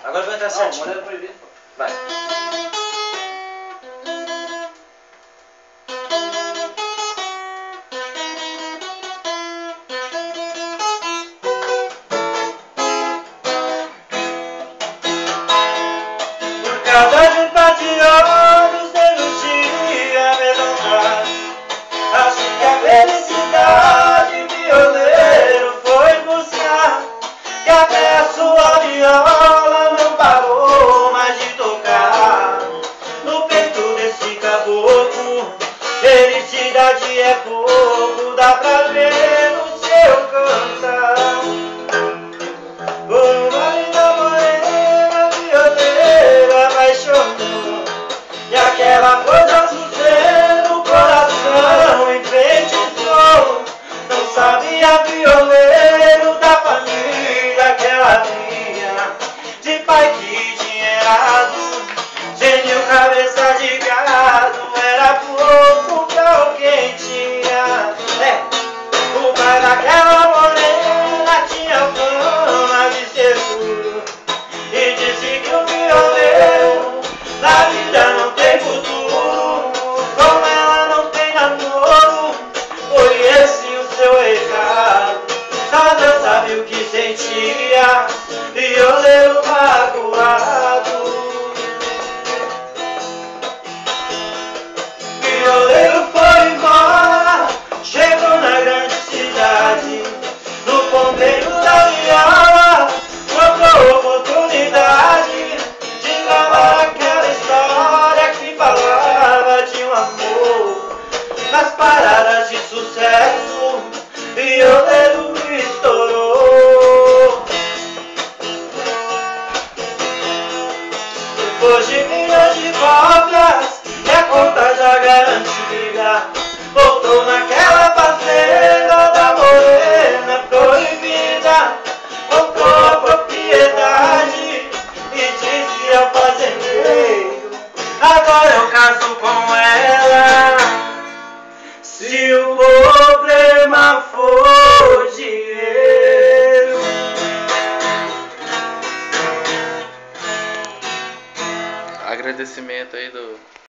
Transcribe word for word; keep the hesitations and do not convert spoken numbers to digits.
Agora vai entrar Não, certinho. mulher proibido, pô. Vai. Por causa de um par de olhos denuncia verdade. Acho que a felicidade violeiro foi buscar, que até a sua viola não parou mais de tocar. No peito desse caboclo, felicidade é pouco, dá pra ver no seu cantar. Por uma linda morena violeira apaixonou, e aquela coisa azul no coração enfeitiçou. Não sabia violeiro da família que ela vinha, de pai que tinha errado, gênio cabeça de gado, era pouco pra o quem tinha. É, o pai daquela morena tinha fama de ser duro, e disse que o violeiro na vida não tem futuro, como ela não tem namoro. Foi esse o seu recado, só Deus sabe o que sentia, violeiro magoado. Violeiro foi embora, chegou na grande cidade, no ponteiro da viola, procurou oportunidade de gravar aquela história que falava de um amor. Nas paradas de sucesso, violeiro estourou. Depois de milhões de cópias e a conta já garantida, voltou naquela fazenda da morena proibida, comprou a propriedade e disse ao fazendeiro: agora eu caso com ela, se o problema for dinheiro. Agradecimento aí do